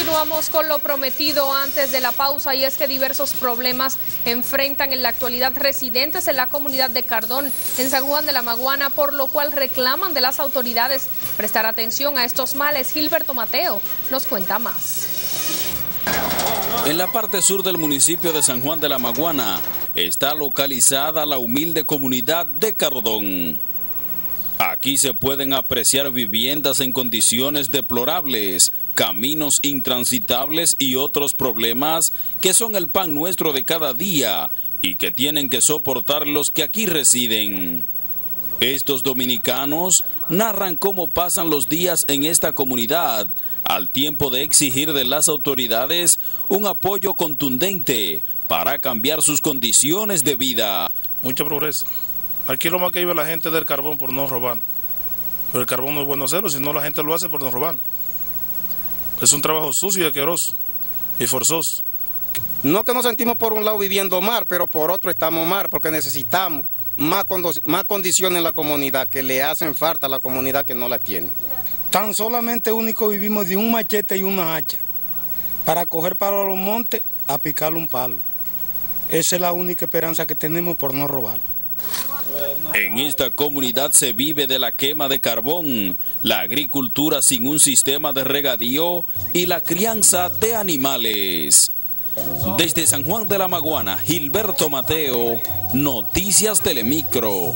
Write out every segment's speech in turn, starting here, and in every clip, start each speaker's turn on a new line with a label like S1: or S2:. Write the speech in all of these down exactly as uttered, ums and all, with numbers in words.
S1: Continuamos con lo prometido antes de la pausa, y es que diversos problemas enfrentan en la actualidad residentes en la comunidad de Cardón, en San Juan de la Maguana, por lo cual reclaman de las autoridades prestar atención a estos males. Gilberto Mateo nos cuenta más.
S2: En la parte sur del municipio de San Juan de la Maguana está localizada la humilde comunidad de Cardón. Aquí se pueden apreciar viviendas en condiciones deplorables, caminos intransitables y otros problemas que son el pan nuestro de cada día y que tienen que soportar los que aquí residen. Estos dominicanos narran cómo pasan los días en esta comunidad, al tiempo de exigir de las autoridades un apoyo contundente para cambiar sus condiciones de vida.
S3: Mucho progreso. Aquí lo más que vive la gente del carbón por no robar. Pero el carbón no es bueno hacerlo, sino la gente lo hace por no robar. Es un trabajo sucio y asqueroso y forzoso.
S4: No que nos sentimos por un lado viviendo mal, pero por otro estamos mal, porque necesitamos más, más condiciones en la comunidad que le hacen falta a la comunidad que no la tiene.
S5: Tan solamente único vivimos de un machete y una hacha para coger para los montes a picarle un palo. Esa es la única esperanza que tenemos por no robar.
S2: En esta comunidad se vive de la quema de carbón, la agricultura sin un sistema de regadío y la crianza de animales. Desde San Juan de la Maguana, Gilberto Mateo, Noticias Telemicro.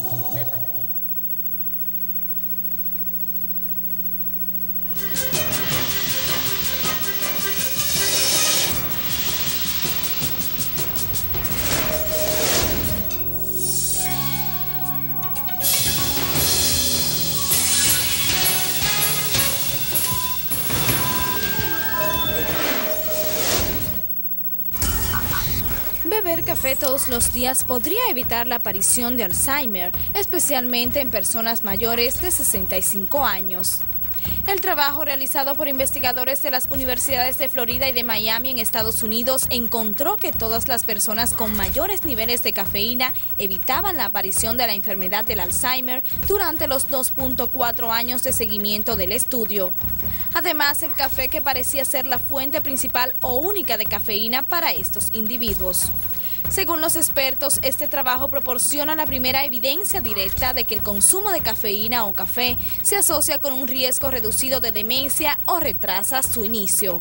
S6: Beber café todos los días podría evitar la aparición de Alzheimer, especialmente en personas mayores de sesenta y cinco años. El trabajo realizado por investigadores de las universidades de Florida y de Miami en Estados Unidos encontró que todas las personas con mayores niveles de cafeína evitaban la aparición de la enfermedad del Alzheimer durante los dos punto cuatro años de seguimiento del estudio. Además, el café que parecía ser la fuente principal o única de cafeína para estos individuos. Según los expertos, este trabajo proporciona la primera evidencia directa de que el consumo de cafeína o café se asocia con un riesgo reducido de demencia o retrasa su inicio.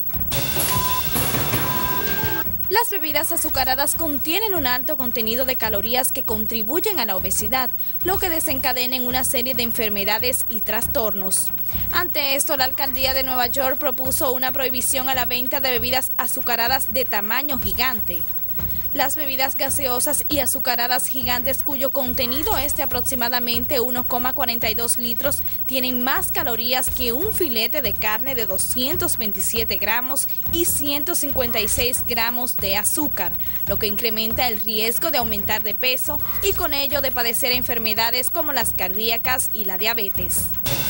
S6: Las bebidas azucaradas contienen un alto contenido de calorías que contribuyen a la obesidad, lo que desencadena en una serie de enfermedades y trastornos. Ante esto, la alcaldía de Nueva York propuso una prohibición a la venta de bebidas azucaradas de tamaño gigante. Las bebidas gaseosas y azucaradas gigantes, cuyo contenido es de aproximadamente uno coma cuarenta y dos litros, tienen más calorías que un filete de carne de doscientos veintisiete gramos y ciento cincuenta y seis gramos de azúcar, lo que incrementa el riesgo de aumentar de peso y con ello de padecer enfermedades como las cardíacas y la diabetes.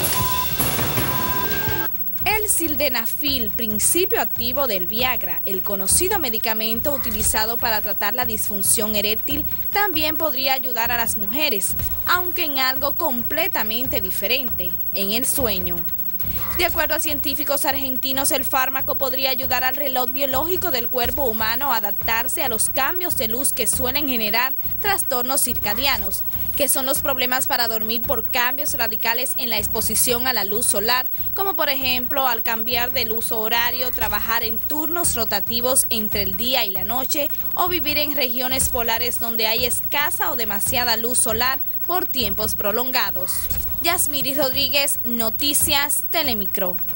S6: El sildenafil, principio activo del Viagra, el conocido medicamento utilizado para tratar la disfunción eréctil, también podría ayudar a las mujeres, aunque en algo completamente diferente, en el sueño. De acuerdo a científicos argentinos, el fármaco podría ayudar al reloj biológico del cuerpo humano a adaptarse a los cambios de luz que suelen generar trastornos circadianos, que son los problemas para dormir por cambios radicales en la exposición a la luz solar, como por ejemplo al cambiar del uso horario, trabajar en turnos rotativos entre el día y la noche o vivir en regiones polares donde hay escasa o demasiada luz solar por tiempos prolongados. Yasmiri Rodríguez, Noticias Telemicro.